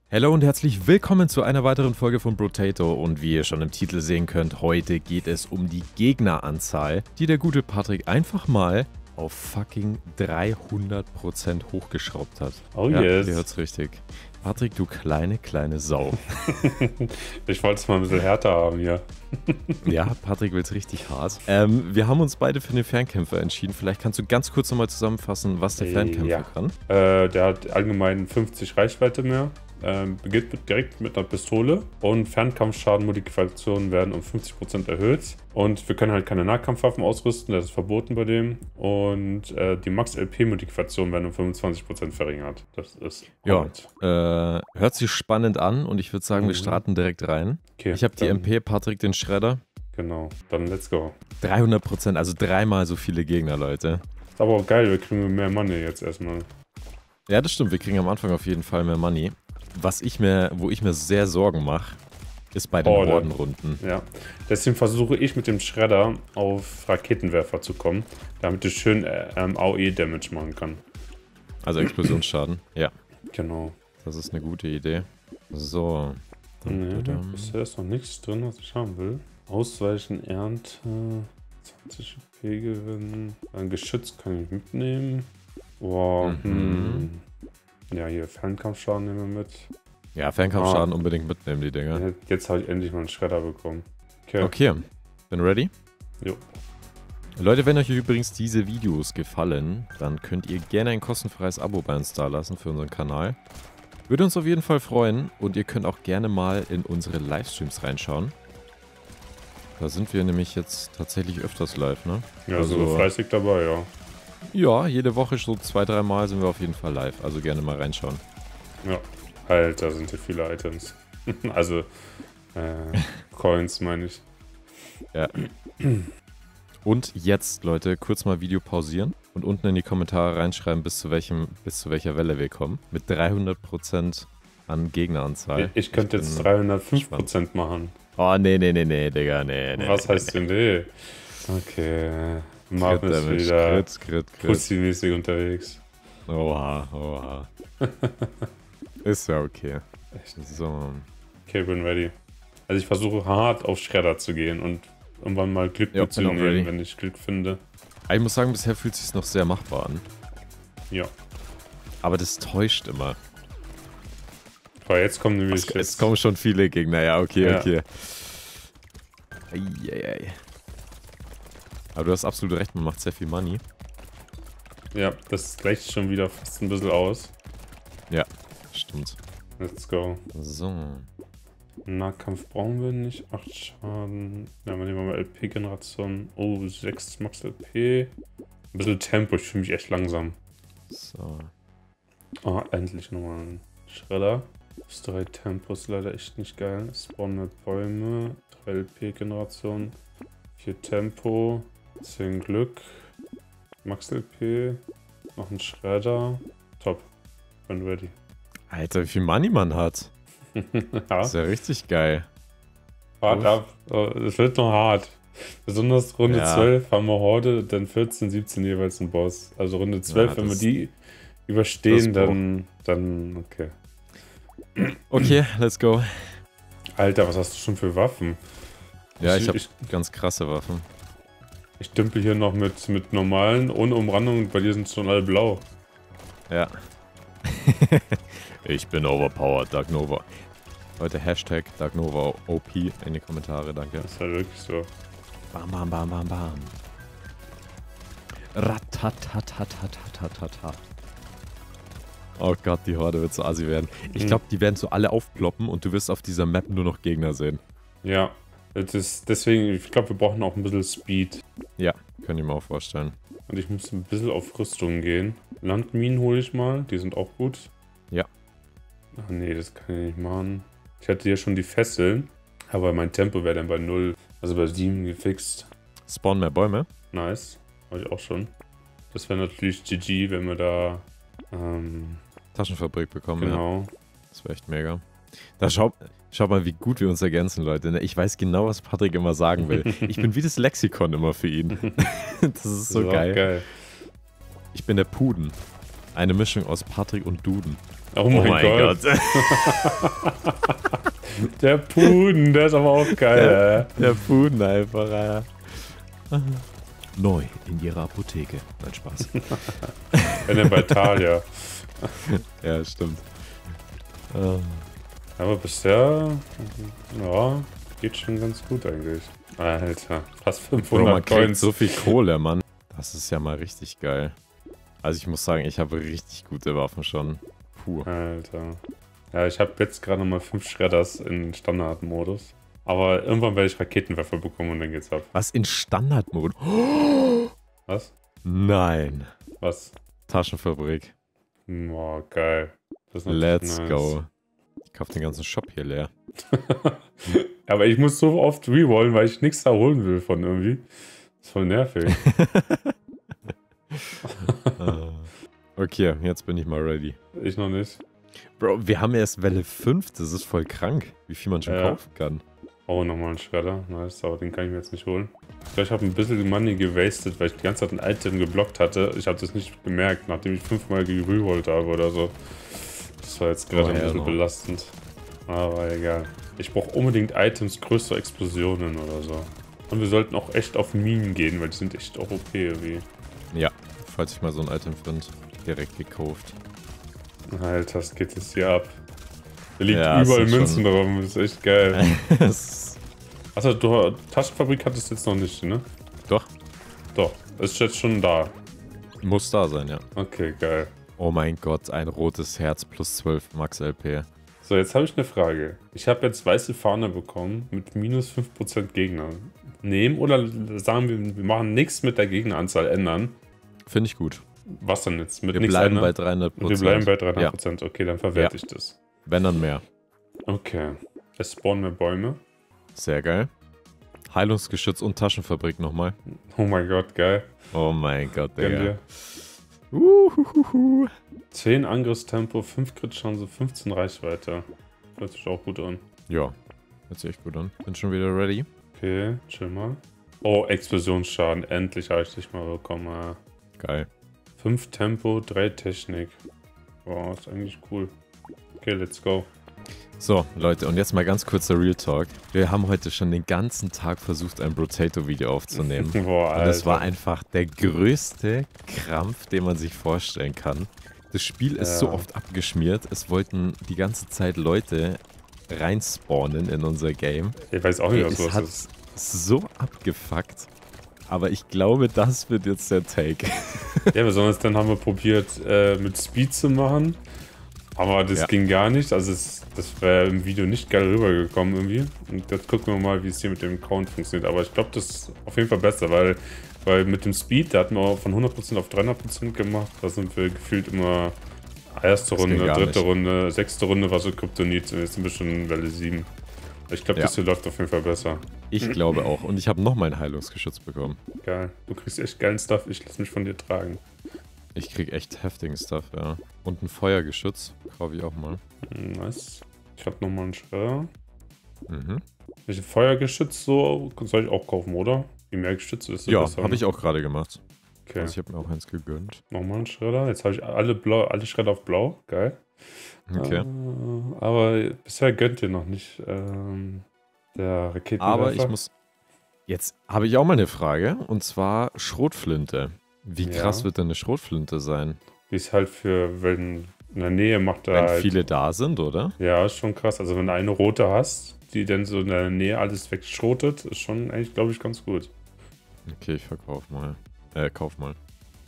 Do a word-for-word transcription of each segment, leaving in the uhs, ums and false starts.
Hallo und herzlich willkommen zu einer weiteren Folge von Brotato und wie ihr schon im Titel sehen könnt, heute geht es um die Gegneranzahl, die der gute Patrick einfach mal auf fucking dreihundert Prozent hochgeschraubt hat. Oh ja, yes. Ihr hört's richtig. Patrick, du kleine, kleine Sau. Ich wollte es mal ein bisschen härter haben, ja. Ja, Patrick will's richtig hart. Ähm, wir haben uns beide für den Fernkämpfer entschieden. Vielleicht kannst du ganz kurz nochmal zusammenfassen, was der Fernkämpfer ja. kann. Äh, der hat allgemein fünfzig Reichweite mehr. Ähm, beginnt mit, direkt mit einer Pistole und Fernkampfschadenmodifikationen werden um fünfzig Prozent erhöht. Und wir können halt keine Nahkampfwaffen ausrüsten, das ist verboten bei dem. Und äh, die Max-L P-Modifikationen werden um fünfundzwanzig Prozent verringert. Das ist Ja, äh, hört sich spannend an und ich würde sagen, Mhm. wir starten direkt rein. Okay, Ich habe die dann- M P, Patrick den Schredder. Genau, dann let's go. dreihundert Prozent, also dreimal so viele Gegner, Leute. Ist aber auch geil, wir kriegen mehr Money jetzt erstmal. Ja, das stimmt, wir kriegen am Anfang auf jeden Fall mehr Money. Was ich mir, wo ich mir sehr Sorgen mache, ist bei den Horde. Hordenrunden. Ja, deswegen versuche ich mit dem Schredder auf Raketenwerfer zu kommen, damit ich schön äh, ähm, A O E-Damage machen kann. Also Explosionsschaden. Ja, Genau. das ist eine gute Idee. So. Nee, Dum-dum. bisher ist noch nichts drin, was ich haben will. Ausweichen, Ernte, zwanzig E P gewinnen. Ein Geschütz kann ich mitnehmen. Boah, Mhm. hm. Ja, hier Fernkampfschaden nehmen wir mit. Ja, Fernkampfschaden unbedingt mitnehmen, die Dinger. Ja, jetzt habe ich endlich mal einen Schredder bekommen. Okay. Okay, bin ready? Jo. Leute, wenn euch übrigens diese Videos gefallen, dann könnt ihr gerne ein kostenfreies Abo bei uns dalassen für unseren Kanal. Würde uns auf jeden Fall freuen und ihr könnt auch gerne mal in unsere Livestreams reinschauen. Da sind wir nämlich jetzt tatsächlich öfters live, ne? Ja, Also- so fleißig dabei, ja. Ja, jede Woche so zwei, drei Mal sind wir auf jeden Fall live, also gerne mal reinschauen. Ja. Alter, sind hier viele Items. Also, äh, Coins meine ich. Ja. Und jetzt, Leute, kurz mal Video pausieren und unten in die Kommentare reinschreiben, bis zu welchem, bis zu welcher Welle wir kommen. Mit dreihundert Prozent an Gegneranzahl. Ich, ich könnte jetzt bin dreihundertfünf Prozent machen. Oh, nee, nee, nee, nee, Digga, nee, nee. Was nee, heißt denn nee? Okay. Marvin Crit ist Damage, wieder Crit, Crit, Crit. Pussy-mäßig unterwegs. Oha, oha. Ist ja okay. Echt? So. Okay, bin ready. Also ich versuche hart auf Schredder zu gehen und irgendwann mal Glück Ja, bin auch ready. mitzunehmen, wenn ich Glück finde. Aber ich muss sagen, bisher fühlt es sich noch sehr machbar an. Ja. Aber das täuscht immer. Aber jetzt kommen nämlich Es, es kommen schon viele Gegner, ja, okay, Ja. okay. Eieiei. Aber du hast absolut recht, man macht sehr viel Money. Ja, das gleicht schon wieder fast ein bisschen aus. Ja, stimmt. Let's go. So. Nahkampf brauchen wir nicht. acht Schaden. Ja, wir nehmen mal L P-Generation. Oh, sechs Max L P. Ein bisschen Tempo, ich fühle mich echt langsam. So. Oh, endlich nochmal ein Schredder. Das drei Tempos leider echt nicht geil. Spawnen mit Bäume. drei L P-Generation. vier Tempo. zehn Glück. Max L P. Noch ein Schredder. Top. Bin ready. Alter, wie viel Money man hat. ja, Das ist ja richtig geil. hart ab. Es wird noch hart. Besonders Runde Ja. zwölf haben wir Horde, dann vierzehn, siebzehn jeweils ein Boss. Also Runde zwölf, Ja, wenn wir das- die das überstehen, Pro. dann, dann okay. Okay, let's go. Alter, was hast du schon für Waffen? Ja, Ich- ich habe ich- ganz krasse Waffen. Ich dümpel hier noch mit, mit normalen, ohne Umrandung, und bei dir sind schon alle blau. Ja. Ich bin overpowered, Dark Nova. Leute, Hashtag Dark Nova O P in die Kommentare, danke. Das ist halt wirklich so. Bam, bam, bam, bam, bam. Ratatatatatatatata. Oh Gott, die Horde wird so assi werden. Ich Hm. glaube, die werden so alle aufploppen und du wirst auf dieser Map nur noch Gegner sehen. Ja, das ist deswegen, ich glaube, wir brauchen auch ein bisschen Speed. Ja, könnt ihr mir auch vorstellen. Und ich muss ein bisschen auf Rüstung gehen. Landminen hole ich mal, die sind auch gut. Ja. Ach nee, das kann ich nicht machen. Ich hatte hier schon die Fesseln, aber mein Tempo wäre dann bei null, also bei sieben gefixt. Spawnen mehr Bäume. Nice, habe ich auch schon. Das wäre natürlich G G, wenn wir da, ähm, Taschenfabrik bekommen, ja. genau. Das wäre echt mega. Da schaut, schaut mal, wie gut wir uns ergänzen, Leute. ne? Ich weiß genau, was Patrick immer sagen will. Ich bin wie das Lexikon immer für ihn. Das ist so auch geil. geil. Ich bin der Puden. Eine Mischung aus Patrick und Duden. Oh mein, oh mein Gott. Gott. Der Puden, der ist aber auch geil. Der, der Puden einfach, ja. Neu in ihrer Apotheke. Nein, Spaß. Wenn er bei Thalia. Ja, stimmt. Aber bisher, ja, geht schon ganz gut eigentlich. Alter, fast fünfhundert Bro, man kriegt Coins. so viel Kohle, Mann. Das ist ja mal richtig geil. Also ich muss sagen, ich habe richtig gute Waffen schon. Puh. Alter. Ja, ich habe jetzt gerade mal fünf Schredders in Standardmodus. Aber irgendwann werde ich Raketenwerfer bekommen und dann geht's ab. Was, in Standardmodus? Was? Nein. Was? Taschenfabrik. Boah, geil. Das ist Let's nice. go. Ich kaufe den ganzen Shop hier leer. Aber ich muss so oft rerollen, weil ich nichts da holen will von irgendwie. Das ist voll nervig. Okay, jetzt bin ich mal ready. Ich noch nicht. Bro, wir haben erst Welle fünf, das ist voll krank, wie viel man schon ja. kaufen kann. Oh, nochmal ein Schredder. Nice, aber den kann ich mir jetzt nicht holen. Ich glaube, ich habe ein bisschen Money gewastet, weil ich die ganze Zeit ein Item geblockt hatte. Ich habe das nicht gemerkt, nachdem ich fünfmal gerollt habe oder so. Das war jetzt gerade oh, ein bisschen no. belastend. Aber egal. Ich brauche unbedingt Items, größere Explosionen oder so. Und wir sollten auch echt auf Minen gehen, weil die sind echt auch O P irgendwie. Ja, falls ich mal so ein Item finde, direkt gekauft. Alter, das geht jetzt hier ab. Da liegt Ja, überall schon... Münzen rum, das ist echt geil. Achso, du Taschenfabrik hattest jetzt noch nicht, ne? Doch. Doch, ist jetzt schon da. Muss da sein, ja. Okay, geil. Oh mein Gott, ein rotes Herz plus zwölf Max L P. So, jetzt habe ich eine Frage. Ich habe jetzt weiße Fahne bekommen mit minus fünf Prozent Gegner. Nehmen oder sagen wir, wir machen nichts mit der Gegneranzahl ändern? Finde ich gut. Was dann jetzt? Mit wir nichts bleiben ändern? bei dreihundert Prozent. Wir bleiben bei dreihundert Prozent. Ja. Okay, dann verwerte ja. ich das. Wenn dann mehr. Okay. Es spawnen mehr Bäume. Sehr geil. Heilungsgeschütz und Taschenfabrik nochmal. Oh mein Gott, geil. Oh mein Gott, Digga. Uhuhuhu. zehn Angriffstempo, fünf Crit-Chance, fünfzehn Reichweite. Hört sich auch gut an. Ja, hört sich echt gut an. Bin schon wieder ready. Okay, chill mal. Oh, Explosionsschaden. Endlich habe ich dich mal bekommen. Geil. fünf Tempo, drei Technik. Wow, ist eigentlich cool. Okay, let's go. So, Leute, und jetzt mal ganz kurzer Real Talk. Wir haben heute schon den ganzen Tag versucht, ein Brotato-Video aufzunehmen. Boah, Alter. Und es war einfach der größte Krampf, den man sich vorstellen kann. Das Spiel ist ja. so oft abgeschmiert. Es wollten die ganze Zeit Leute reinspawnen in unser Game. Ich weiß auch nicht, was los ist. Es hat so abgefuckt. Aber ich glaube, das wird jetzt der Take. Ja, besonders dann haben wir probiert, äh, mit Speed zu machen. Aber das ja. ging gar nicht. Also es, das wäre im Video nicht geil rübergekommen irgendwie. Und jetzt gucken wir mal, wie es hier mit dem Count funktioniert. Aber ich glaube, das ist auf jeden Fall besser, weil, weil mit dem Speed, da hatten wir von hundert Prozent auf dreihundert Prozent gemacht. Da sind wir gefühlt immer erste das Runde, dritte nicht. Runde, sechste Runde war so Kryptonit. Jetzt sind wir schon Welle sieben. Ich glaube, ja. das hier läuft auf jeden Fall besser. Ich glaube auch. Und ich habe noch mein Heilungsgeschütz bekommen. Geil. Du kriegst echt geilen Stuff. Ich lasse mich von dir tragen. Ich krieg echt heftigen Stuff, ja. Und ein Feuergeschütz. Kaufe ich auch mal. Nice. Ich hab nochmal einen Schredder. Mhm. Welche Feuergeschütz so soll ich auch kaufen, oder? Wie mehr Geschütze ist das? Ja, habe ich auch gerade gemacht. Okay. Also ich habe mir auch eins gegönnt. Nochmal einen Schredder. Jetzt habe ich alle, blau, alle Schredder auf blau. Geil. Okay. Äh, aber bisher gönnt ihr noch nicht ähm, der Raketenwerfer. Aber ich muss... Jetzt habe ich auch mal eine Frage. Und zwar Schrotflinte. Wie krass ja. wird denn eine Schrotflinte sein? Wie es halt für, wenn in der Nähe macht da Wenn halt, viele da sind, oder? Ja, ist schon krass. Also wenn du eine rote hast, die dann so in der Nähe alles wegschrotet, ist schon eigentlich, glaube ich, ganz gut. Okay, ich verkauf mal. Äh, kauf mal.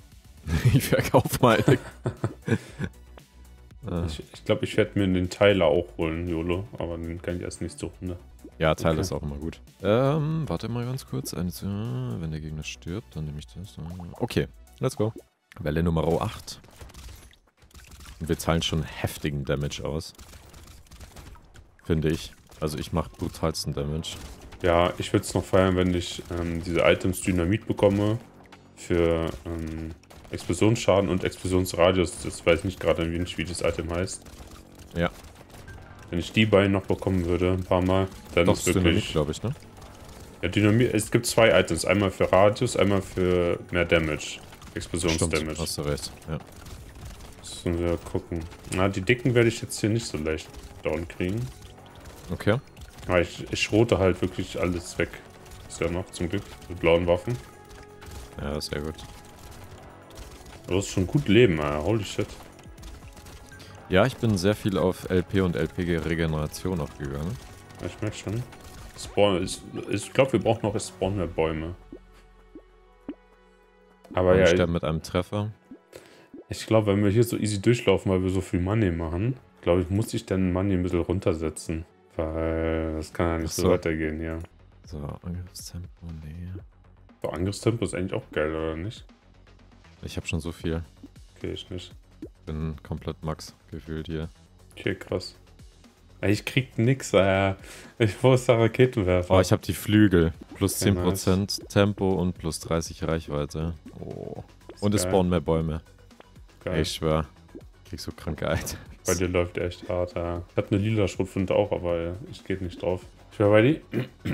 ich verkauf mal. ich ich glaube, ich werde mir den Tyler auch holen, YOLO. Aber den kann ich erst nächste Runde. Ja, Tyler okay. ist auch immer gut. Ähm, warte mal ganz kurz. Eine, wenn der Gegner stirbt, dann nehme ich das. Okay, let's go. Welle Nummer acht. Und wir zahlen schon heftigen Damage aus. Finde ich. Also ich mache brutalsten Damage. Ja, ich würde es noch feiern, wenn ich ähm, diese Items Dynamit bekomme. Für ähm, Explosionsschaden und Explosionsradius. Das weiß ich nicht gerade, wie das Item heißt. Ja. Wenn ich die beiden noch bekommen würde, ein paar Mal, dann Doch, ist wirklich... Dynamit, glaube ich, ne? Ja, Dynamit, es gibt zwei Items. Einmal für Radius, einmal für mehr Damage. Explosionsdamage. Hast du recht, ja. Müssen wir gucken. Na, die dicken werde ich jetzt hier nicht so leicht down kriegen. Okay. Aber ich, ich schrote halt wirklich alles weg. Ist ja noch zum Glück mit blauen Waffen. Ja, sehr gut. Du hast schon gut leben, äh. Holy shit. Ja, ich bin sehr viel auf L P und L P G-Regeneration auch gegangen. Ja, ich merke schon. Spawn ist, ich glaube, wir brauchen noch Spawn mehr Bäume. Aber Und ja, sterben mit einem Treffer. ich glaube, wenn wir hier so easy durchlaufen, weil wir so viel Money machen, glaube ich, muss ich dann Money ein bisschen runtersetzen. Weil das kann ja nicht so. so weitergehen hier. So, Angriffstempo, nee. So, Angriffstempo ist eigentlich auch geil, oder nicht? Ich habe schon so viel. Okay, ich nicht. Bin komplett Max gefühlt hier. Okay, krass. Ich krieg nix, äh. Ich wusste Raketenwerfer. Oh, ich habe die Flügel. Plus Okay, zehn Prozent nice. Tempo und plus dreißig Reichweite. Oh. Und es spawnen mehr Bäume. Geil. Ich schwör. Ich krieg so kranke Items. Bei dir läuft echt hart, ja. Ich hab eine lila Schrotflinte auch, aber ich geht nicht drauf. Ich war bei dir.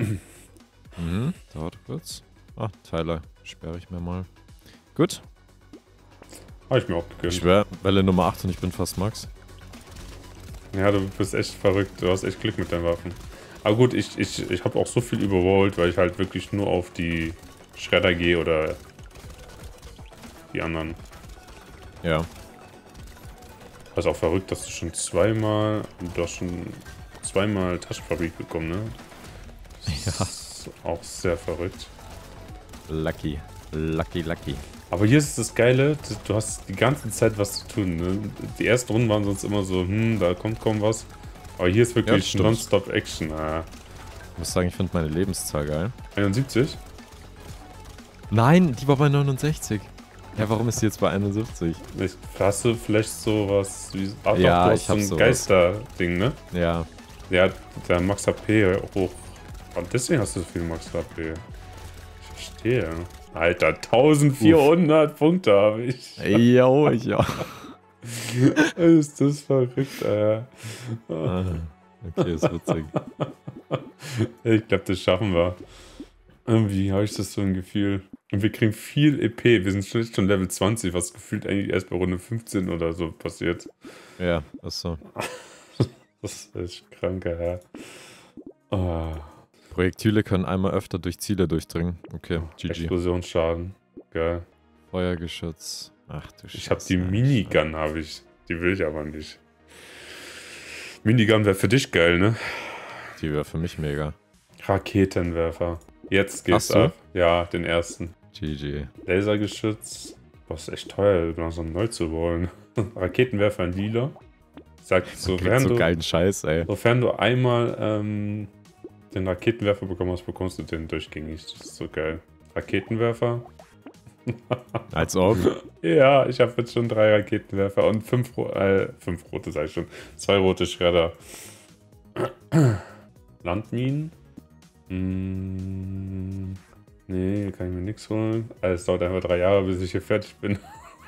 Mhm, dauert kurz. Ah, Tyler. Sperre ich mir mal. Gut. Hab ich mir auch gegönnt. Ich schwör, Welle Nummer acht und ich bin fast Max. Ja, du bist echt verrückt. Du hast echt Glück mit deinen Waffen. Aber gut, ich, ich, ich habe auch so viel überrollt, weil ich halt wirklich nur auf die Schredder gehe oder die anderen. Ja. Das ist auch verrückt, dass du schon zweimal, du hast schon zweimal Taschenfabrik bekommen, ne? Das ja. ist auch sehr verrückt. Lucky. Lucky, lucky. Aber hier ist das Geile, du hast die ganze Zeit was zu tun, ne? Die ersten Runden waren sonst immer so, hm, da kommt kaum was. Aber hier ist wirklich ja, nonstop Action. Ah. Ich muss sagen, ich finde meine Lebenszahl geil. einundsiebzig? Nein, die war bei neunundsechzig. Ja, warum ist die jetzt bei einundsiebzig? Ich, hast du vielleicht sowas wie... Ach ja, doch, du hast ich so hab ein sowas. Geister-Ding, ne? Ja. Ja, der Max H P hoch. Und deswegen hast du so viel Max H P. Ich verstehe. Alter, eintausendvierhundert Uff. Punkte habe ich. Jo, ich auch. Ist das verrückt, Alter. Ah, okay, ist witzig. Ich glaube, das schaffen wir. Irgendwie habe ich das so ein Gefühl. Und wir kriegen viel E P. Wir sind schon, schon Level zwanzig, was gefühlt eigentlich erst bei Runde fünfzehn oder so passiert. Ja, ist so. Das ist echt kranker, ja. Oh. Projektile können einmal öfter durch Ziele durchdringen. Okay, G G. Explosionsschaden. Geil. Feuergeschütz. Ach du Scheiße. Ich habe die Minigun, habe ich. Die will ich aber nicht. Minigun wäre für dich geil, ne? Die wäre für mich mega. Raketenwerfer. Jetzt geht's Ach so? ab. Ja, den ersten. G G. Lasergeschütz. Das ist echt teuer, langsam neu zu wollen. Raketenwerfer in lila. Sagt, sofern so du, geilen Scheiß, ey. sofern du einmal ähm, den Raketenwerfer bekommen hast, bekommst du den durchgängig. Das ist so geil. Raketenwerfer. Als ob. Ja, ich habe jetzt schon drei Raketenwerfer und fünf, äh, fünf rote, sag ich schon. Zwei rote Schredder. Landminen. Hm, nee, kann ich mir nichts holen. Also, es dauert einfach drei Jahre, bis ich hier fertig bin.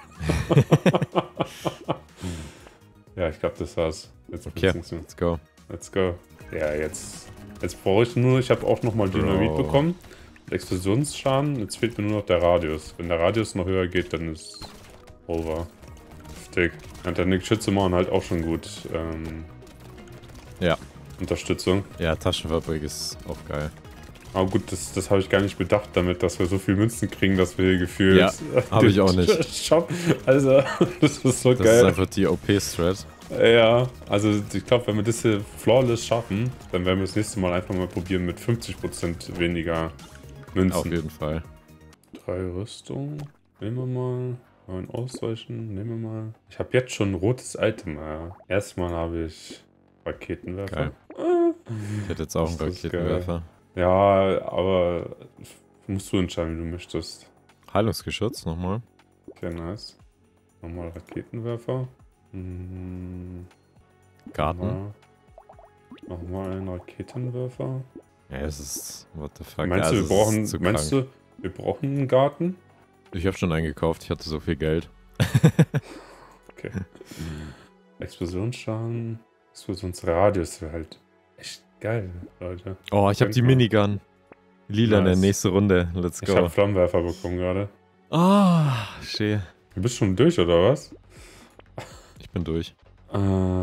Ja, ich glaube, das war's. Jetzt Okay, let's go. Let's go. Ja, jetzt, jetzt brauche ich nur, ich habe auch nochmal Dynamit Bro. bekommen. Explosionsschaden. Jetzt fehlt mir nur noch der Radius. Wenn der Radius noch höher geht, dann ist over. Heftig. Und dann die Geschütze machen halt auch schon gut. Ähm, Ja. Unterstützung. Ja, Taschenfabrik ist auch geil. Aber gut, das, das habe ich gar nicht bedacht damit, dass wir so viel Münzen kriegen, dass wir hier gefühlt... Ja, habe ich auch nicht. Shop. Also, das ist so Das geil. ist einfach die O P-Strat. Ja, also ich glaube, wenn wir das hier flawless schaffen, dann werden wir das nächste Mal einfach mal probieren mit fünfzig Prozent weniger Münzen. Auf jeden Fall. Drei Rüstung. Nehmen wir mal. Neun Ausweichen. Nehmen wir mal. Ich habe jetzt schon ein rotes Item. Ja. Erstmal habe ich Raketenwerfer. Geil. Ah. Ich hätte jetzt auch einen Das ist Raketenwerfer. Ja, aber musst du entscheiden, wie du möchtest. Heilungsgeschütz nochmal. Okay, nice. Nochmal Raketenwerfer. Hm, Garten. Nochmal einen Raketenwerfer. Ja, es ist. What the fuck? Meinst ja, du, wir es brauchen, ist zu meinst krank. du, wir brauchen einen Garten? Ich habe schon eingekauft, ich hatte so viel Geld. Okay. Explosionsschaden. Explosionsradius wäre halt echt geil, Leute. Oh, ich habe die Minigun. Lila in der Nice. nächste Runde. Let's Ich habe go. Flammenwerfer bekommen gerade. Ah, schön. Du bist schon durch, oder was? Ich bin durch. Äh,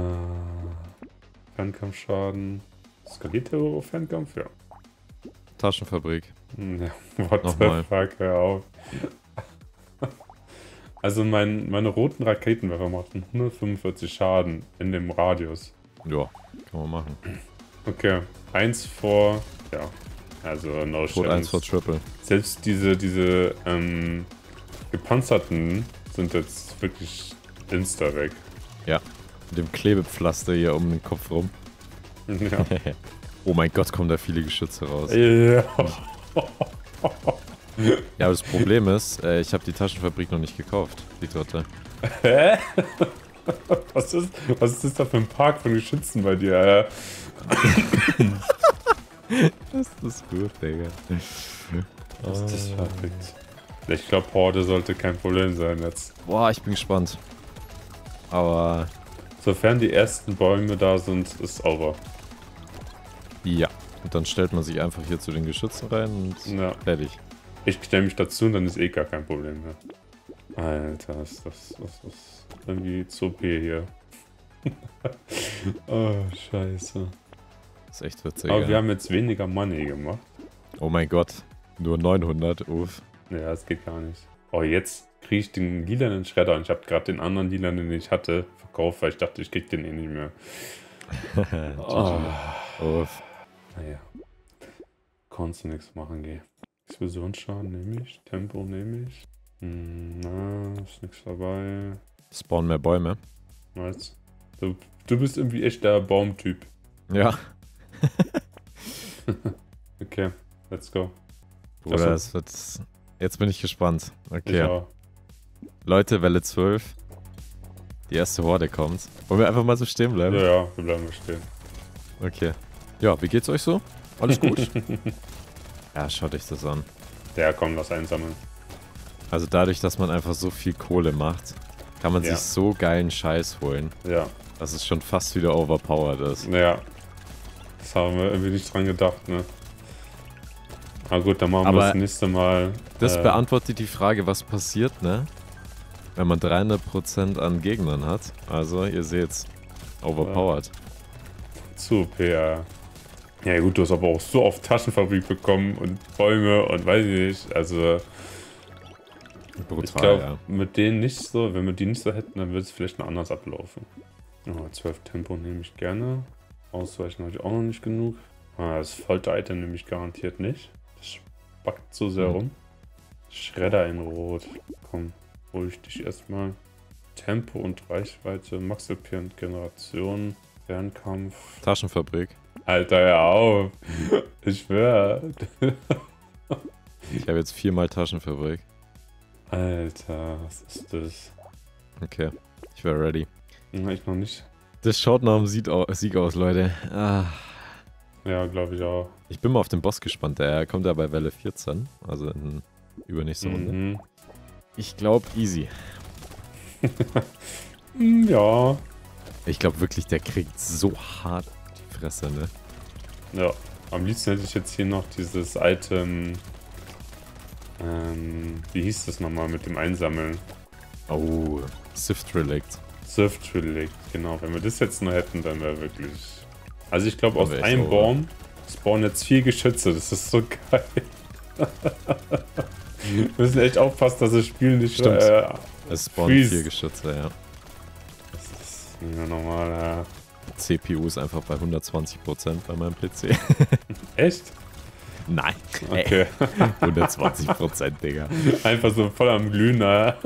Fernkampfschaden. Skaliert der überhaupt Fernkampf? Ja. Taschenfabrik. Ja, what Nochmal. the fuck, hör auf. Also mein, meine roten Raketenwerfer machten hundertfünfundvierzig Schaden in dem Radius. Ja, kann man machen. Okay, eins vor, ja, also no Tod eins vor chance. Triple. Selbst diese, diese ähm, gepanzerten sind jetzt wirklich insta weg. Ja, mit dem Klebepflaster hier um den Kopf rum. Ja. Oh mein Gott, kommen da viele Geschütze raus. Ja. Ja, aber das Problem ist, äh, ich habe die Taschenfabrik noch nicht gekauft. Die dritte. Hä? Was ist, was ist das da für ein Park von Geschützen bei dir, Alter? Das ist gut, Digga. Das ist perfekt. Ich glaube, Horde sollte kein Problem sein jetzt. Boah, ich bin gespannt. Aber Sofern die ersten Bäume da sind, ist over. ja, und dann stellt man sich einfach hier zu den Geschützen rein und Ja. fertig. Ich stelle mich dazu und dann ist eh gar kein Problem mehr. Alter, ist das, das ist irgendwie zu O P hier. Oh, scheiße. Das ist echt witzig. Aber ja. wir haben jetzt weniger Money gemacht. Oh mein Gott, nur neunhundert, uff. Ja, das geht gar nicht. Oh, jetzt kriege ich den lilanen Schredder und ich habe gerade den anderen lilanen, den ich hatte, verkauft, weil ich dachte, ich krieg den eh nicht mehr. Oh. Uff. Naja. Konntest du nichts machen, geh. Explosionsschaden nehme ich, Tempo nehme ich. Hm, na, ist nichts dabei. Spawnen mehr Bäume. Nice. Du, du bist irgendwie echt der Baumtyp. Ja. Okay, let's go. Bruder, Ach es wird... Jetzt bin ich gespannt. Ich Okay. auch. Leute, Welle zwölf. Die erste Horde kommt. Wollen wir einfach mal so stehen bleiben? Ja, ja, wir bleiben stehen. Okay. Ja, wie geht's euch so? Alles gut? Ja, schaut euch das an. Ja, komm, lass einsammeln. Also dadurch, dass man einfach so viel Kohle macht, kann man Ja. sich so geilen Scheiß holen, Ja, dass es schon fast wieder overpowered ist. ja. Das haben wir irgendwie nicht dran gedacht, ne? Na gut, dann machen wir Aber das nächste Mal. Das äh, beantwortet die Frage, was passiert, ne? Wenn man dreihundert Prozent an Gegnern hat. Also, ihr seht's. Overpowered. Zu O P, ja. Ja gut, du hast aber auch so oft Taschenfabrik bekommen und Bäume und weiß ich nicht. Also, Brutal, ich glaube, ja. mit denen nicht so, wenn wir die nicht so hätten, dann würde es vielleicht noch anders ablaufen. Oh, zwölf Tempo nehme ich gerne. Ausweichen habe ich auch noch nicht genug. Ah, das Folter-Item nehme ich garantiert nicht. Das spackt so sehr Mhm. rum. Schredder in Rot. Komm, hol ich dich erstmal. Tempo und Reichweite, Max L P und Generation, Fernkampf. Taschenfabrik. Alter, hör auf. Ich schwör. Ich habe jetzt viermal Taschenfabrik. Alter, was ist das? Okay. Ich wäre ready. Hm, ich noch nicht. Das schaut nach einem Sieg au- Sieg aus, Leute. Ah. Ja, glaube ich auch. Ich bin mal auf den Boss gespannt. Der kommt ja bei Welle vierzehn. Also in übernächste Runde. Mhm. Ich glaube, easy. Hm, ja. Ich glaube wirklich, der kriegt so hart die Fresse, ne? Ja. Am liebsten hätte ich jetzt hier noch dieses Item. Ähm, wie hieß das nochmal mit dem Einsammeln? Oh, Sift Relict. Surf Relic, genau. Wenn wir das jetzt noch hätten, dann wäre wirklich. Also ich glaube, Dann aus wär ich einem so, Baum spawnen jetzt vier Geschütze. Das ist so geil. Wir müssen echt aufpassen, dass das Spiel nicht. Stimmt. Äh, Es spawnen Freeze. vier Geschütze, ja. das ist ja normal, ja. C P U ist einfach bei hundertzwanzig Prozent bei meinem P C. Echt? Nein. Okay. hundertzwanzig Prozent, Digga. Einfach so voll am Glühen, ja.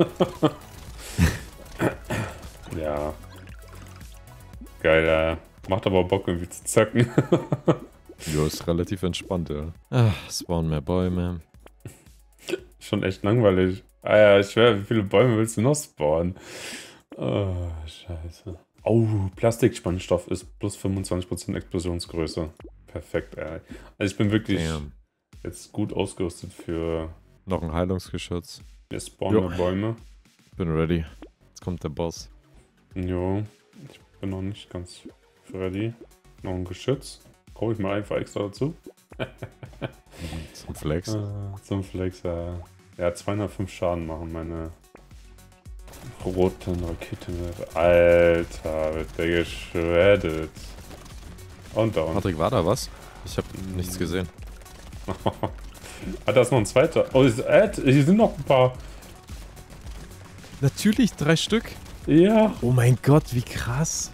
Ja. Geil, ja. Macht aber Bock irgendwie zu zocken. Ja, ist relativ entspannt, ja. Ach, spawnen mehr Bäume. Schon echt langweilig. Ah ja, ich schwör, wie viele Bäume willst du noch spawnen? Oh, scheiße. Oh, Plastikspannstoff ist plus fünfundzwanzig Prozent Explosionsgröße. Perfekt, ey. Also ich bin wirklich Damn. jetzt gut ausgerüstet für Noch ein Heilungsgeschütz. wir spawnen Jo. Bäume. Bin ready. Jetzt kommt der Boss. Jo, ich bin noch nicht ganz ready. Noch ein Geschütz. Kaufe ich mal einfach extra dazu. Zum Flex. Äh, zum Flex, ja. Ja, zweihundertfünf Schaden machen meine roten Raketenwerfer. Alter, wird der geschreddet. Und down. Patrick, war da was? Ich habe nichts gesehen. Ah, da ist noch ein zweiter. Oh, ist, äh, hier sind noch ein paar. Natürlich, drei Stück. Ja. Oh mein Gott, wie krass.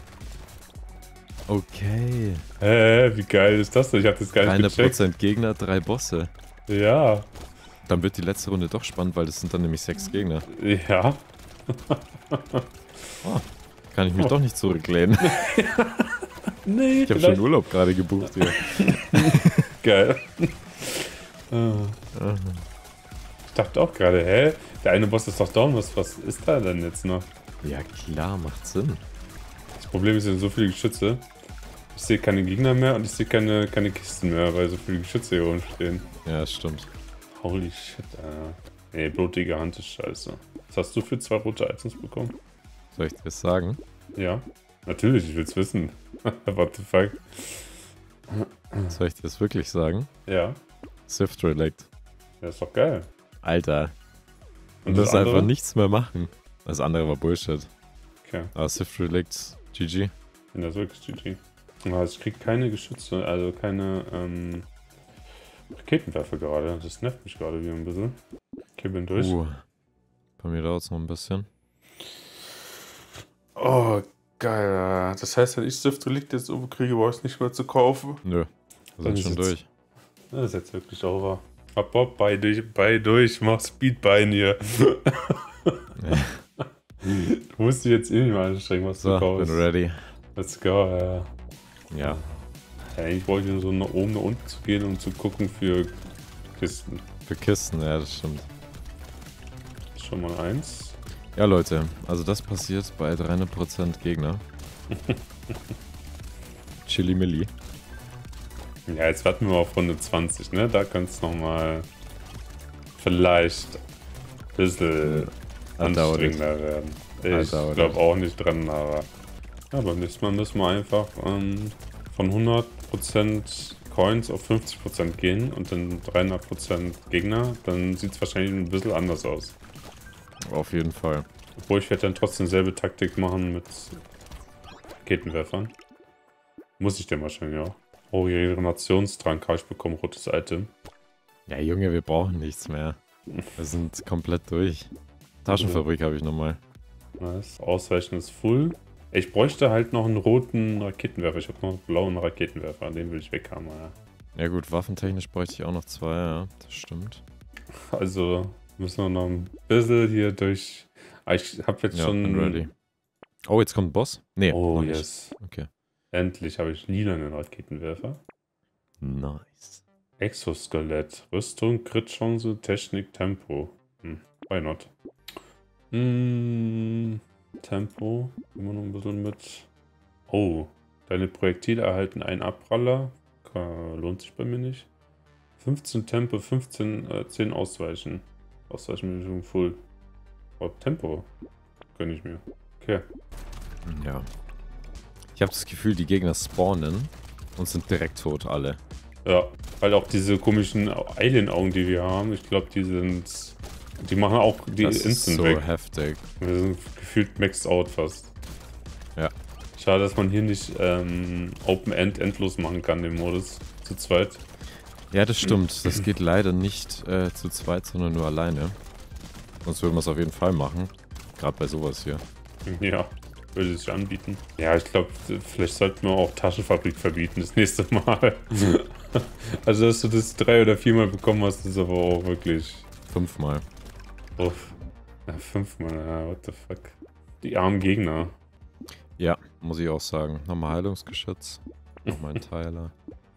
Okay. Hä, wie geil ist das denn? Ich hab das gar nicht Keine gecheckt. Prozent Gegner, drei Bosse. Ja. Dann wird die letzte Runde doch spannend, weil das sind dann nämlich sechs Gegner. Ja. Oh, kann ich mich oh. doch nicht zurücklehnen. Nee, ich habe schon Urlaub gerade gebucht hier. Geil. Ich dachte auch gerade, hä? Der eine Boss ist doch down, was, was ist da denn jetzt noch? Ja klar, macht Sinn. Das Problem ist ja so viele Geschütze. Ich sehe keine Gegner mehr und ich sehe keine, keine Kisten mehr, weil so viele Geschütze hier rumstehen. Ja, das stimmt. Holy shit, Alter. Nee, blutige Hand ist scheiße. Was hast du für zwei rote Items bekommen? Soll ich dir das sagen? Ja, natürlich, ich will's wissen. What the fuck? Soll ich dir das wirklich sagen? Ja. Swift Relict. Ja, ist doch geil. Alter. Und du das musst andere? einfach nichts mehr machen. Das andere war Bullshit. Okay. Aber Swift Relict, G G. Ja, das ist wirklich G G. Aber ich krieg keine Geschütze, also keine ähm, Raketenwerfer gerade. Das nervt mich gerade wieder ein bisschen. Okay, bin durch. Uh, bei mir dauert es noch ein bisschen. Oh, geil. Das heißt, wenn ich Swift Relict jetzt irgendwo kriege, brauche ich es nicht mehr zu kaufen. Nö, wir sind schon durch. Das ist jetzt wirklich over. Hopp, hopp, bei durch, bei durch, mach Speedbein hier. Du musst dich jetzt eh nicht mal anstrengen, was so, du kaufst. bin ready. Let's go, ja. Ja. Ja, eigentlich brauche ich nur so nach oben, nach unten zu gehen, um zu gucken für Kisten. Für Kisten, ja, das stimmt. Schon mal eins. Ja, Leute, also das passiert bei dreihundert Prozent Gegner. Chili Milli. Ja, jetzt warten wir mal auf Runde zwanzig, ne? Da könnte es nochmal vielleicht ein bisschen anstrengender werden. Ich glaube auch nicht dran, aber ja, beim nächsten Mal müssen wir einfach ähm, von hundert Prozent Coins auf fünfzig Prozent gehen und dann dreihundert Prozent Gegner. Dann sieht es wahrscheinlich ein bisschen anders aus. Auf jeden Fall. Obwohl ich werde dann trotzdem selbe Taktik machen mit Raketenwerfern. Muss ich denn wahrscheinlich auch. Oh, Regenerationstrank habe ich bekommen, rotes Item. Ja, Junge, wir brauchen nichts mehr. Wir sind komplett durch. Taschenfabrik habe ich nochmal. Nice. Ausweichen ist full. Ich bräuchte halt noch einen roten Raketenwerfer. Ich habe noch einen blauen Raketenwerfer. Den will ich weg haben, ja. Ja gut, waffentechnisch bräuchte ich auch noch zwei, ja. Das stimmt. Also müssen wir noch ein bisschen hier durch... Ich habe jetzt ja, schon... Bin ready. Oh, jetzt kommt ein Boss? Nee, oh, noch yes. Nicht. Okay. Endlich habe ich lilanen Raketenwerfer. Nice. Exoskelett. Rüstung, Crit-Chance, Technik, Tempo. Hm, why not? Hm, Tempo. Immer noch ein bisschen mit. Oh, deine Projektile erhalten einen Abpraller. Lohnt sich bei mir nicht. fünfzehn Tempo, fünfzehn, äh, zehn Ausweichen. Ausweichen full. Oh, Tempo. Gönn ich mir. Okay. Ja. Ich habe das Gefühl, die Gegner spawnen und sind direkt tot, alle. Ja, weil auch diese komischen Alien-Augen, die wir haben, ich glaube, die sind... Die machen auch die das Instant ist so weg. heftig. Wir sind gefühlt maxed out fast. Ja. Schade, dass man hier nicht ähm, Open-End endlos machen kann, den Modus. Zu zweit. Ja, das stimmt. Das geht leider nicht äh, zu zweit, sondern nur alleine. Sonst würden wir es auf jeden Fall machen. Gerade bei sowas hier. Ja, würde sich anbieten. Ja, ich glaube, vielleicht sollten wir auch Taschenfabrik verbieten das nächste Mal. Also, dass du das drei- oder viermal bekommen hast, ist aber auch wirklich... Fünfmal. Uff. Ja, fünfmal, ja, what the fuck. Die armen Gegner. Ja, muss ich auch sagen. Nochmal Heilungsgeschütz. Nochmal ein Teiler.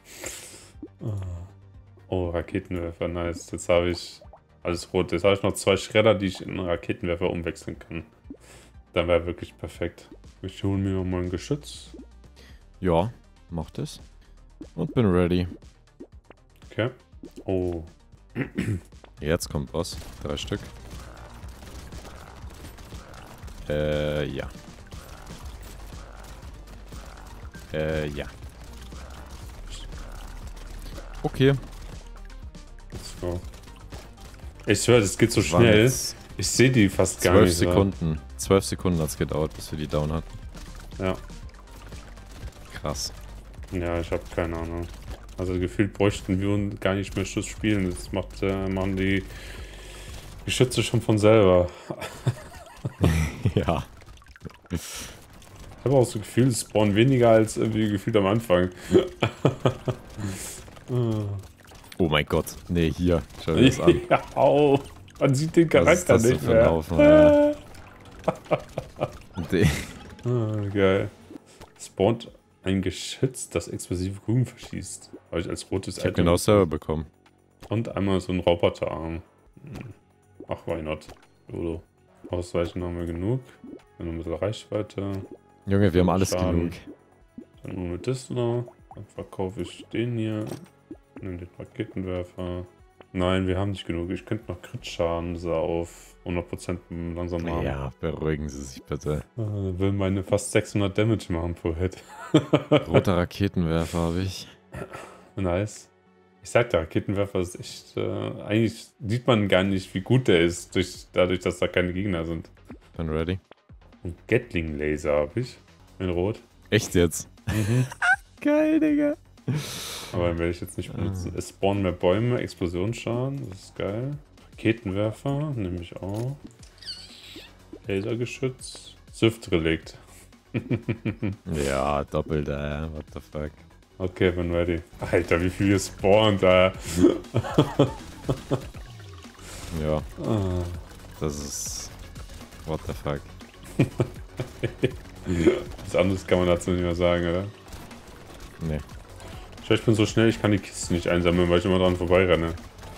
Oh, Raketenwerfer, nice. Jetzt habe ich alles rot. Jetzt habe ich noch zwei Schredder, die ich in Raketenwerfer umwechseln kann. Dann wäre wirklich perfekt. Ich hole mir nochmal ein Geschütz. Ja, mach das. Und bin ready. Okay. Oh. Jetzt kommt Boss. Drei Stück. Äh, ja. Äh, ja. Okay. Let's go. Ich höre, das geht so Das waren schnell. jetzt Ich sehe die fast gar Zwölf nicht. Sekunden. Ja. Zwölf Sekunden hat es gedauert, bis wir die down hatten. Ja. Krass. Ja, ich habe keine Ahnung. Also gefühlt bräuchten wir uns gar nicht mehr Schuss spielen. Das macht, äh, machen die Geschütze schon von selber. Ja. Ich habe auch so Gefühl, es spawnen weniger als irgendwie gefühlt am Anfang. Oh mein Gott. Nee, hier. Schau dir das an. Ja, au. Man sieht den Charakter Was ist das nicht so für ein mehr. Haufen, ja. Die- Ah, geil. Spawnt ein Geschütz, das explosive Kugeln verschießt. Habe ich als rotes Ich hab genau selber bekommen. Und einmal so ein Roboterarm. Hm. Ach, why not? Solo. Ausweichen haben wir genug. Dann mit der Reichweite. Junge, wir haben alles Schaden. genug. Dann nur mit das noch. Dann verkaufe ich den hier. Nimm den Raketenwerfer. Nein, wir haben nicht genug. Ich könnte noch Crit-Schaden so auf hundert Prozent langsam haben. Ja, beruhigen Sie sich bitte. Äh, will meine fast sechshundert Damage machen pro Hit. Roter Raketenwerfer habe ich. Nice. Ich sag, der Raketenwerfer ist echt. Äh, eigentlich sieht man gar nicht, wie gut der ist, durch, dadurch, dass da keine Gegner sind. Bin ready. Und Gatling-Laser habe ich. In Rot. Echt jetzt? Mhm. Geil, Digga. Aber den werde ich jetzt nicht benutzen. Es spawnen mehr Bäume, Explosionsschaden, das ist geil. Raketenwerfer nehme ich auch. Lasergeschütz. Süft-Relikt. Ja, doppelter, what the fuck. Okay, bin ready. Alter, wie viel hier spawnt da. Ja, Ah. das ist... What the fuck. Was anderes kann man dazu nicht mehr sagen, oder? Nee. Ich bin so schnell, ich kann die Kisten nicht einsammeln, weil ich immer dran vorbeirenne.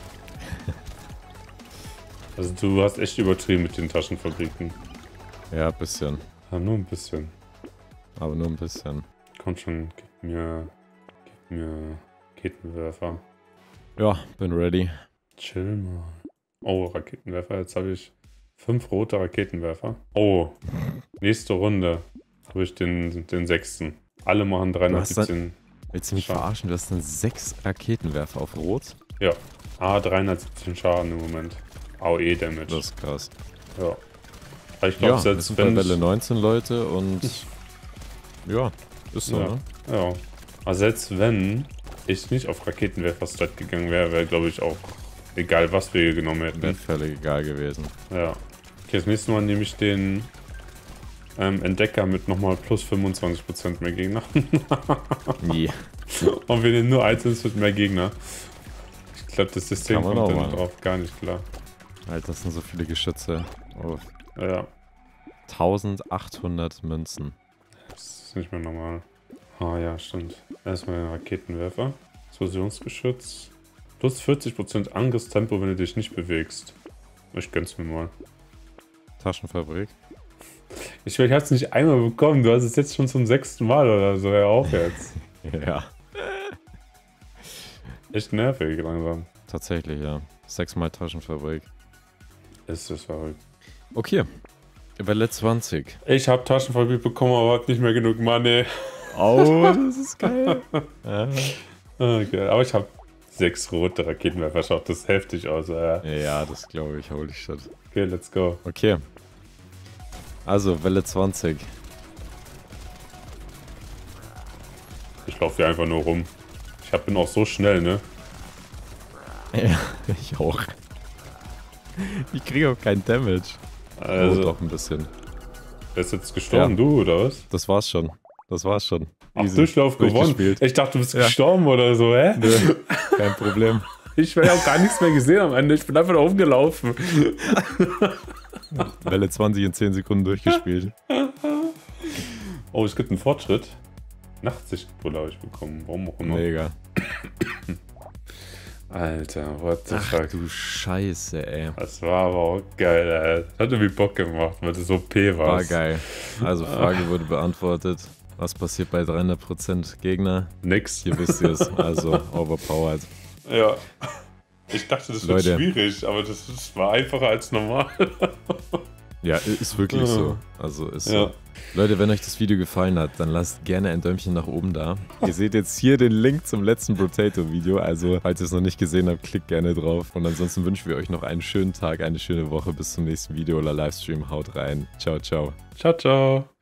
Also du hast echt übertrieben mit den Taschenfabriken. Ja, ein bisschen. Ja, nur ein bisschen. Aber nur ein bisschen. Komm schon, gib mir... Gib mir... Raketenwerfer. Ja, bin ready. Chill mal. Oh, Raketenwerfer. Jetzt habe ich fünf rote Raketenwerfer. Oh, nächste Runde habe ich den, den sechsten. Alle machen dreihundertsiebzehn. Willst du mich Schaden. verarschen? Du hast dann sechs Raketenwerfer auf Rot? Ja. Ah, dreihundertsiebzehn Schaden im Moment. A O E-Damage. Das ist krass. Ja. Aber ich glaube, Ja, wir selbst sind bei wenn Welle ich, neunzehn, Leute, und... ja, ist so, Ja. ne? Ja. Aber selbst wenn ich nicht auf Raketenwerfer-Strat gegangen wäre, wäre, glaube ich, auch egal, was wir hier genommen hätten. Wäre völlig egal gewesen. Ja. Okay, das nächste Mal nehme ich den ähm, Entdecker mit nochmal plus fünfundzwanzig Prozent mehr Gegner. Nee. Und wir nehmen nur Items mit mehr Gegner. Ich glaube, das System Kann man kommt auch dann machen. drauf gar nicht klar. Alter, das sind so viele Geschütze. Oh, Ja, eintausendachthundert Münzen. das ist nicht mehr normal. Ah ja, stimmt. Erstmal den Raketenwerfer. Explosionsgeschütz. Plus vierzig Prozent Angriffstempo, wenn du dich nicht bewegst. Ich gönn's mir mal. Taschenfabrik. Ich, ich hab's nicht einmal bekommen. Du hast es jetzt schon zum sechsten Mal oder so. Ja, auch jetzt. Ja, Echt nervig langsam. tatsächlich, ja. Sechsmal Taschenfabrik. Ist das verrückt. Okay. Welle zwanzig. Ich hab Taschenfabrik bekommen, aber hab nicht mehr genug Money. Oh, das ist geil. Ja. Okay, aber ich hab sechs rote Raketenwerfer. Schaut das heftig aus. Äh. Ja, das glaube ich. Holy shit. Okay, let's go. Okay. Also, Welle zwanzig. Ich laufe hier einfach nur rum. Ich hab, bin auch so schnell, ne? Ja, ich auch. Ich kriege auch keinen Damage. Also, Oh, doch ein bisschen. wer ist jetzt gestorben? Ja. Du, oder was? Das war's schon. Das war's schon. Ach, Easy. Durchlauf gewonnen. Durchgespielt. Ich dachte, du bist Ja. gestorben oder so, hä? Nö, kein Problem. Ich habe ja auch gar nichts mehr gesehen am Ende. Ich bin einfach nur rumgelaufen. Welle zwanzig in zehn Sekunden durchgespielt. Oh, es gibt einen Fortschritt. Nachtsichtbrille habe ich bekommen. Warum auch immer. Mega. Alter, what the Ach fuck. du Scheiße, ey. Das war aber auch geil, Alter. Das hat irgendwie Bock gemacht, weil das so P war. War geil. Also, Frage wurde beantwortet. Was passiert bei dreihundert Prozent Gegner? Nix. Hier wisst ihr es. Also, overpowered. Ja. Ich dachte, das wird Leute. schwierig, aber das, das war einfacher als normal. Ja, ist wirklich so. Also ist Ja. so. Leute, wenn euch das Video gefallen hat, dann lasst gerne ein Däumchen nach oben da. Ihr seht jetzt hier den Link zum letzten Brotato-Video. Also, falls ihr es noch nicht gesehen habt, klickt gerne drauf. Und ansonsten wünschen wir euch noch einen schönen Tag, eine schöne Woche. Bis zum nächsten Video oder Livestream. Haut rein. Ciao, ciao. Ciao, ciao.